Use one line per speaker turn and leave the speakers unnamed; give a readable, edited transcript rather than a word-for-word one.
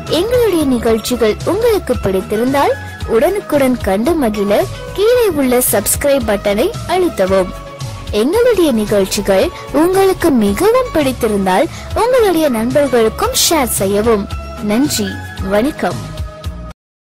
எங்களுடைய நிகழ்ச்சிகள் உங்களுக்கு பிடித்திருந்தால் உடனுக்குடன் கண்டு மகிழ கீழே உள்ள சப்ஸ்கிரைப் பட்டனை அழுத்தவும். எங்களுடைய நிகழ்ச்சிகள் உங்களுக்கு மிகவும் பிடித்திருந்தால் உங்களுடைய நண்பர்களுக்கும் ஷேர் செய்யவும். நன்றி, வணக்கம்.